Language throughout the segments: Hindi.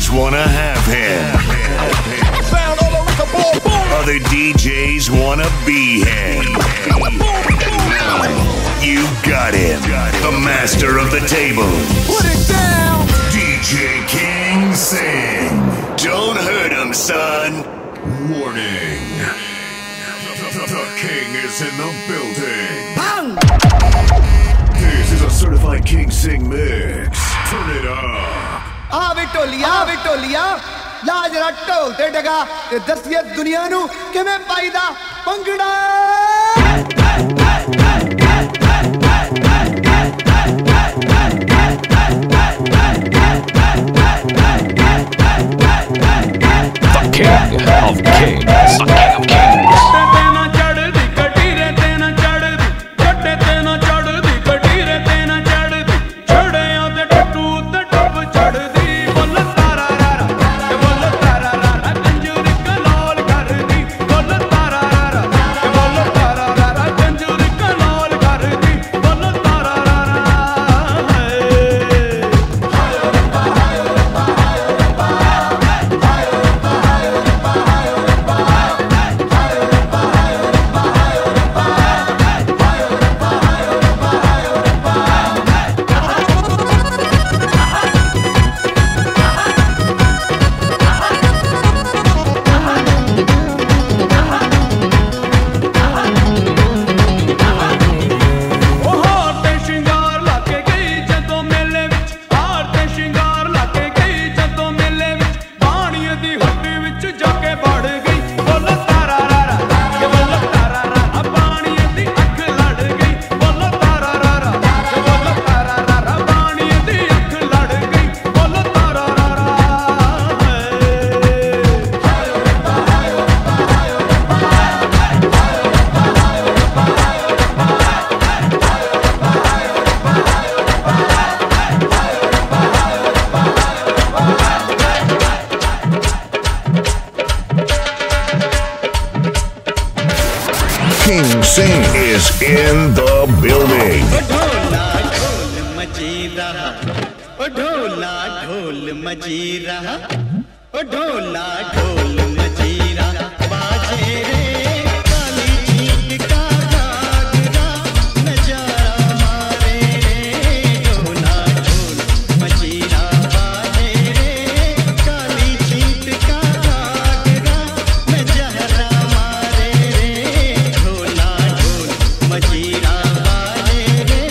DJs wanna have him. Other DJs wanna be him. You got him, the master of the table. Put it down! DJ King Sing. Don't hurt him, son. Warning. The king is in the building. Bang! This is a certified King Sing mix. Turn it up. Victoria, लाज रट्टो ते डगा ते दसिए दुनिया नू किवें पाईदा पंगड़ा The king of kings. The king of kings. King Sing is in the building. ढोला ढोल मजीरा ढोला ढोल मजीरा बाजे रे काली जीत का घाघरा नजारा मारे रे ढोला ढोल मजीरा बाजे रे काली जीत का घाघरा नजारा मारे रे ढोला ढोल मजीरा बाजे रे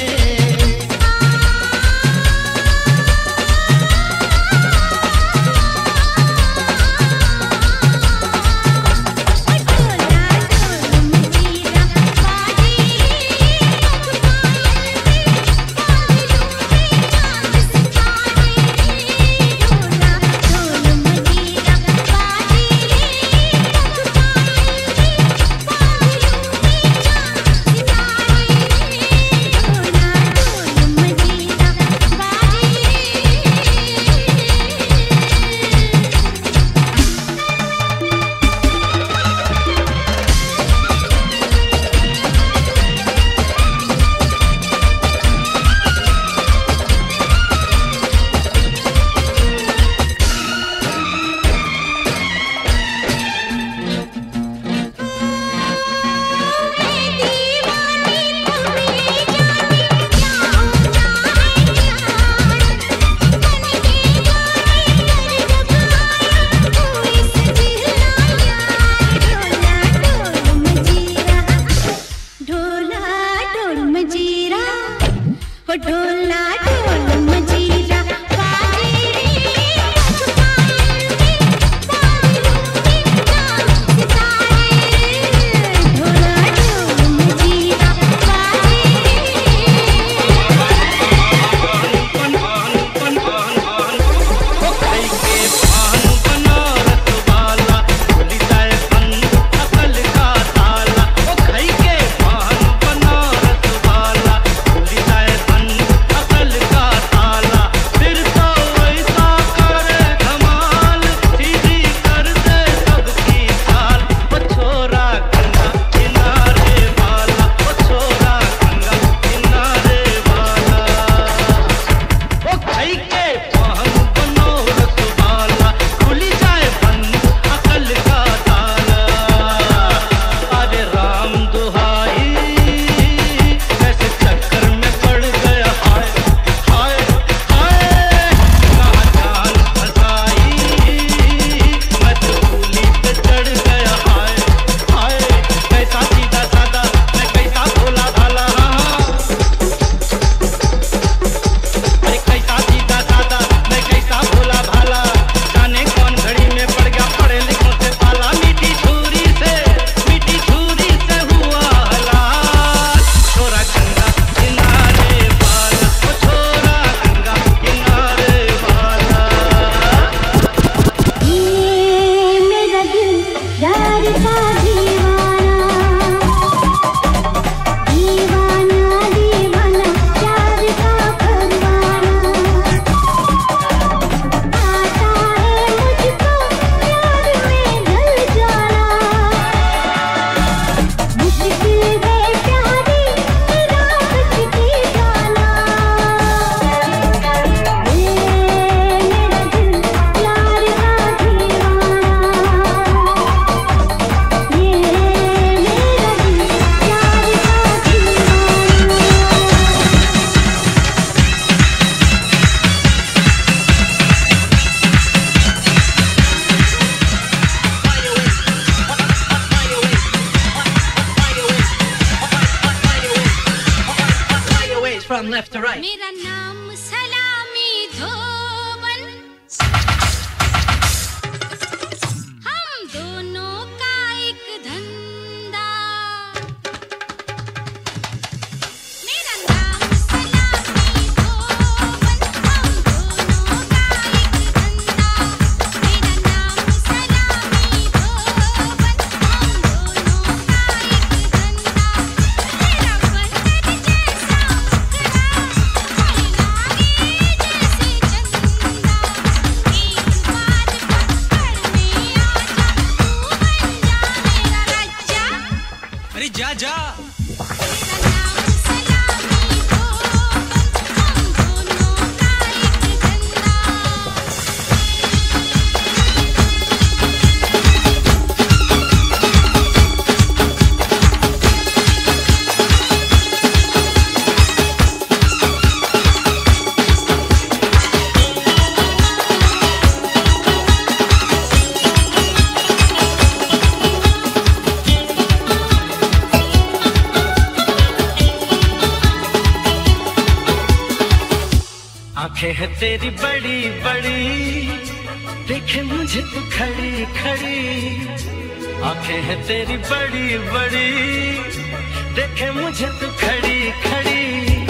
आंखें हैं तेरी बड़ी बड़ी, देखे मुझे तू खड़ी खड़ी। आंखें हैं तेरी बड़ी बड़ी, देखे मुझे तू खड़ी खड़ी।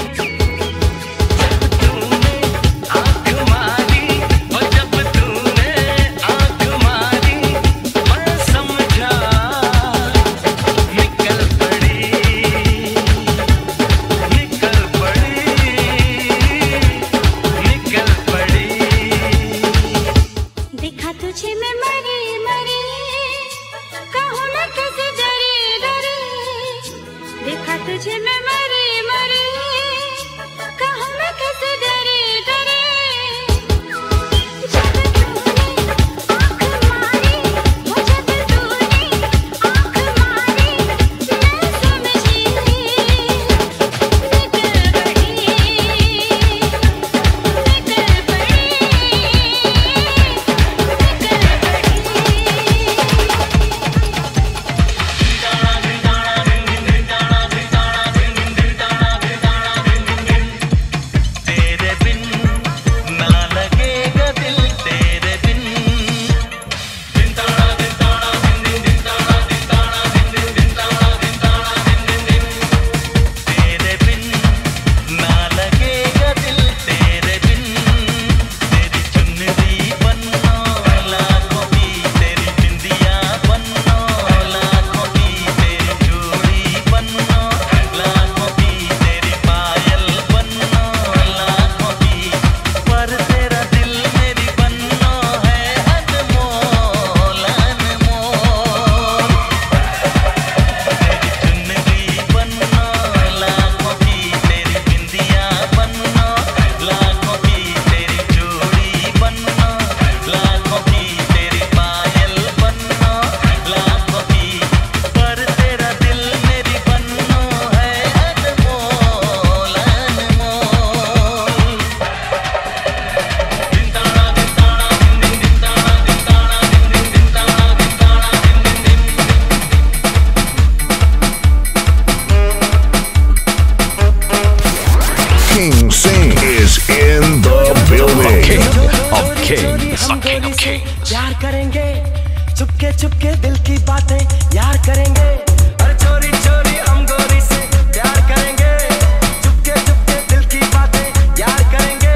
प्यार करेंगे चुपके चुपके दिल की बातें यार करेंगे। और चोरी चोरी हम गोरी से प्यार करेंगे, चुपके चुपके दिल की बातें यार करेंगे।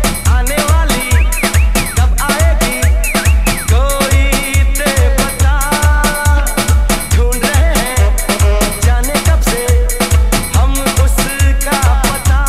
आने वाली कब आएगी कोई ते पता, ढूंढ रहे हैं जाने कब से हम उसका पता।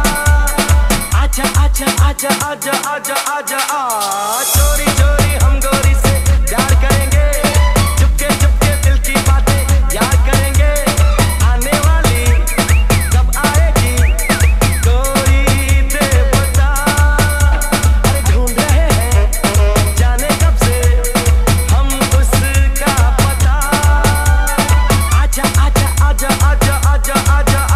आजा आजा आजा आजा आजा आजा आ चोरी चोरी हम गोरी से प्यार करेंगे, चुपके चुपके दिल की बातें यार करेंगे। आने वाली कब आएगी कोई ते पता, अरे ढूंढ रहे हैं जाने कब से हम उसका पता। आजा आजा आजा आजा आजा आजा आ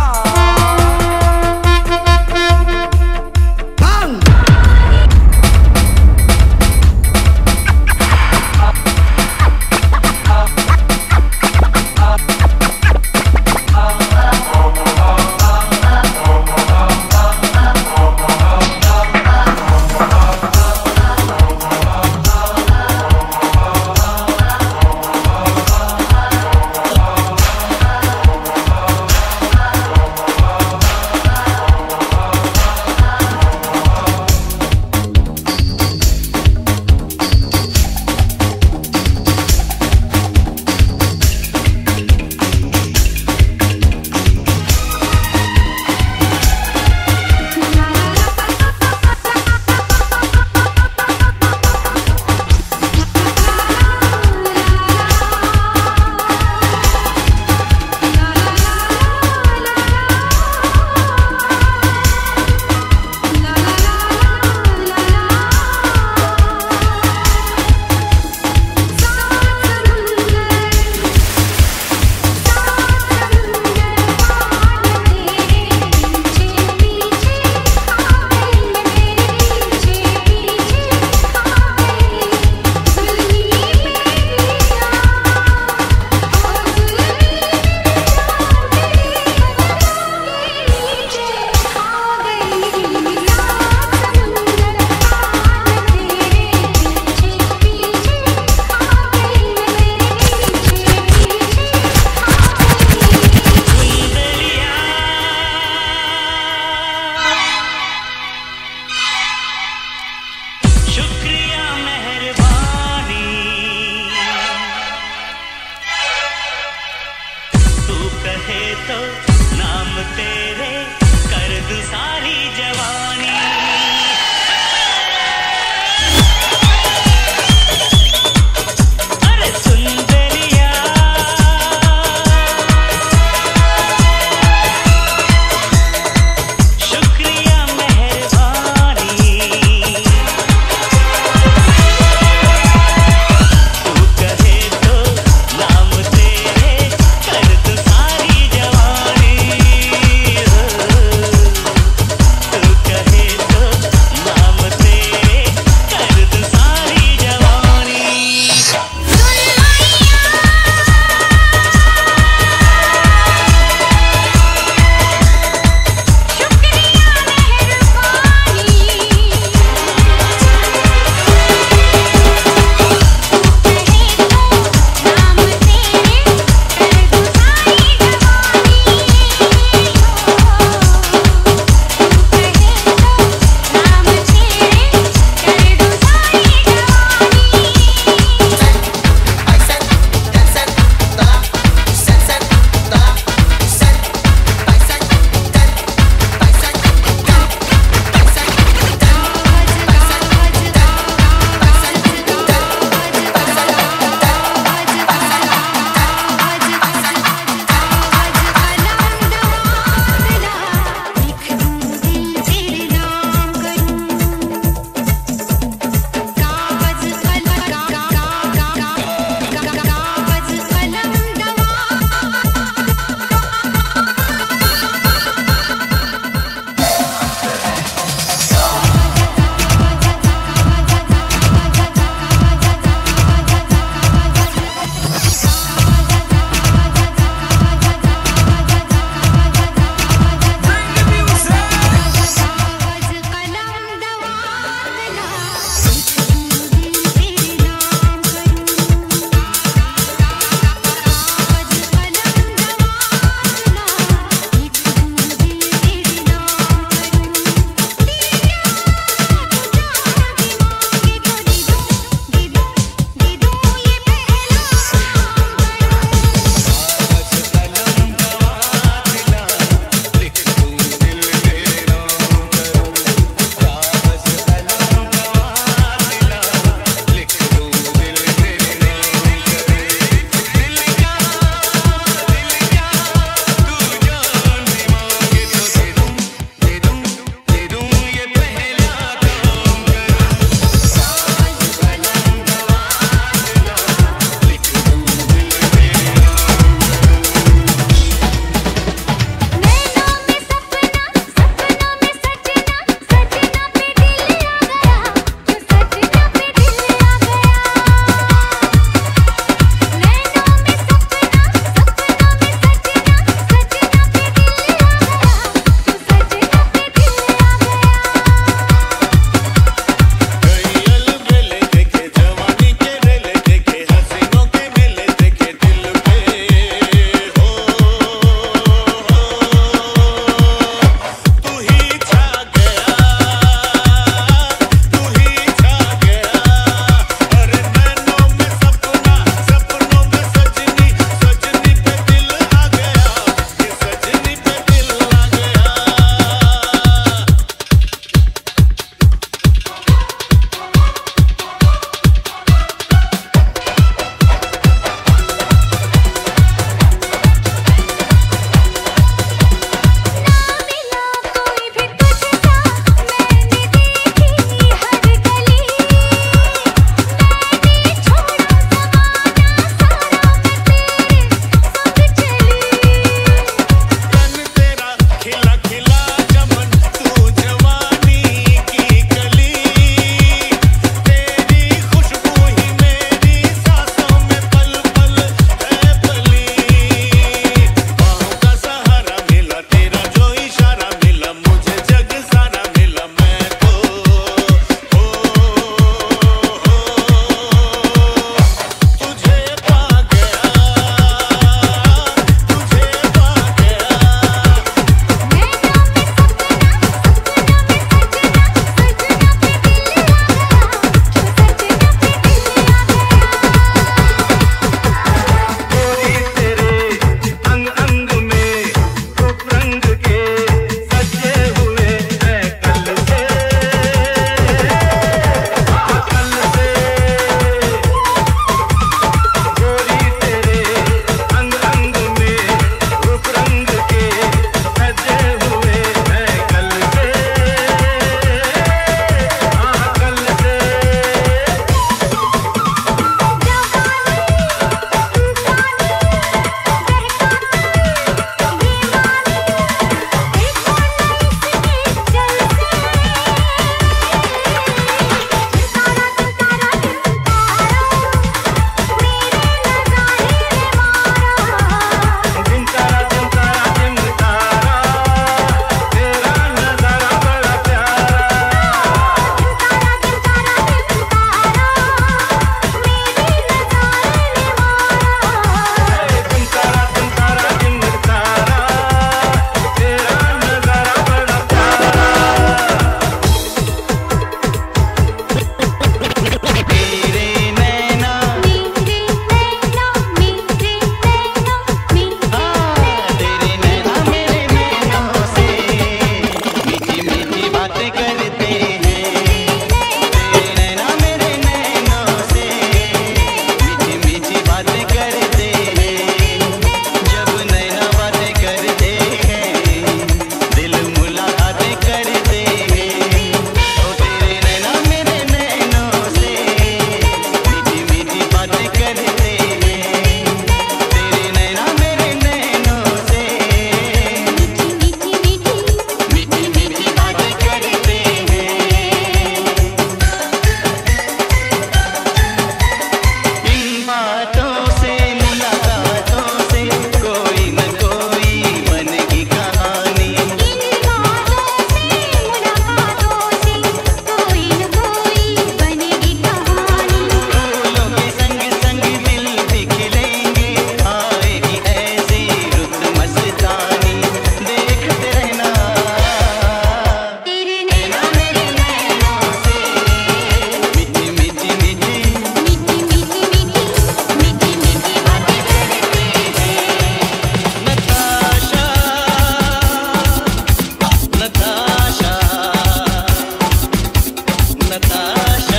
नताशा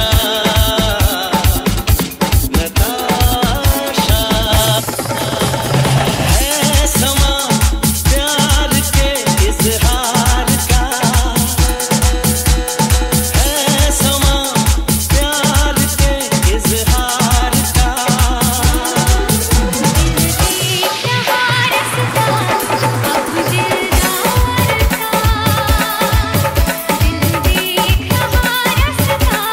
नताशा है समा प्यार के इजहार का है समा प्यार के इजहार का दिल देख रहा रास्ता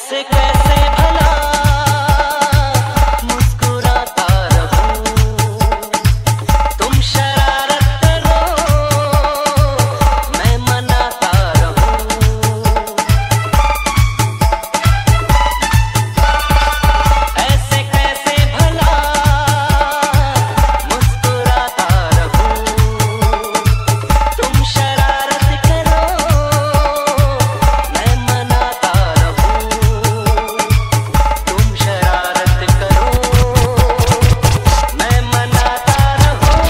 ऐसे कैसे भला मुस्कुराता रहूं, तुम शरारत करो मैं मनाता रहूं। ऐसे कैसे भला मुस्कुराता रहूं, तुम शरारत करो मैं मनाता रहूं, तुम शरारत करो मैं मनाता रहूं।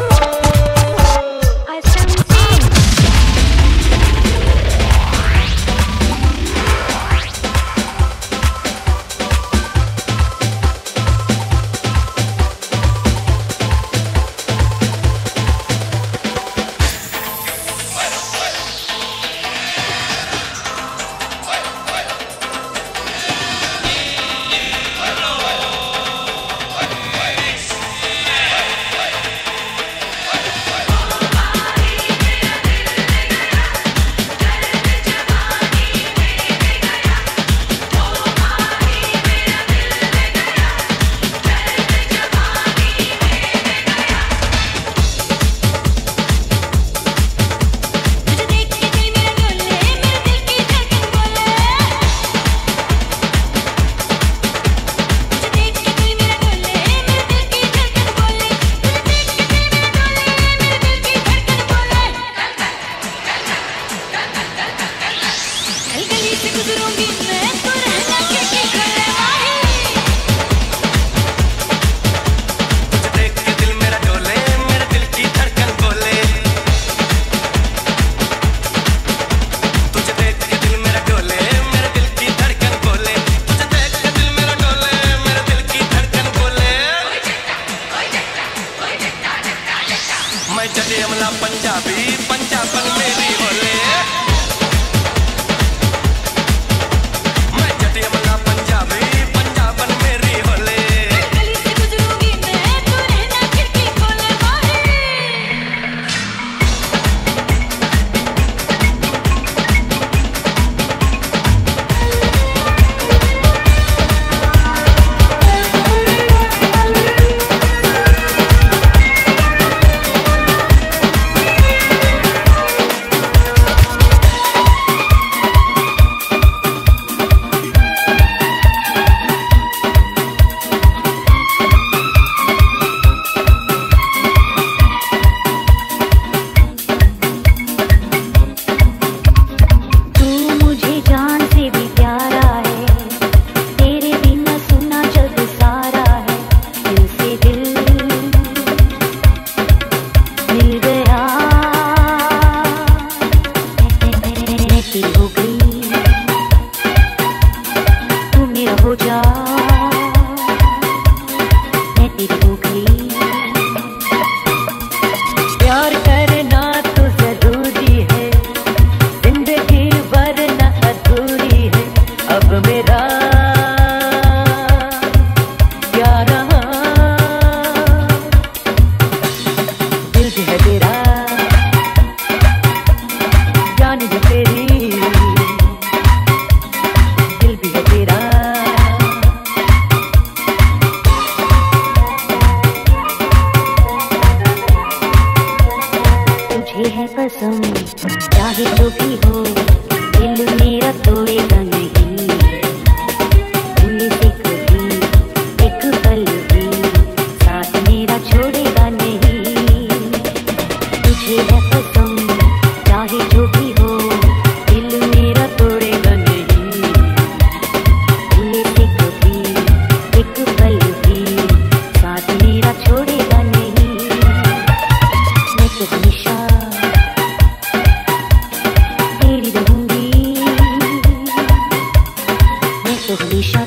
मैं चले अमला पंजाबी पंजाबन मेरी बोले, मैं चले अमला पंजाबी पंजाबन मेरी बोले। गली से गुजरूंगी मैं तो रहना खिड़की खोले प्यार करना तो जरूरी है, जिंदगी वरना अधूरी है। अब मेरा क्या रहा, दिल भी है तेरा, जान भी तेरी, दिल भी है तेरा। तुझे है पसंद चाहे जो भी हो, दिल मेरा तोड़ेगा नहीं, भूले से कभी एक पल भी साथ मेरा छोड़ेगा नहीं। तुझे है पसंद चाहे जो भी हो, दिल मेरा तोड़ेगा नहीं, भूले से कभी एक पल भी साथ मेरा छोड़ेगा नहीं। मैं तो हमेशा तेरी रहूंगी, मैं तो हमेशा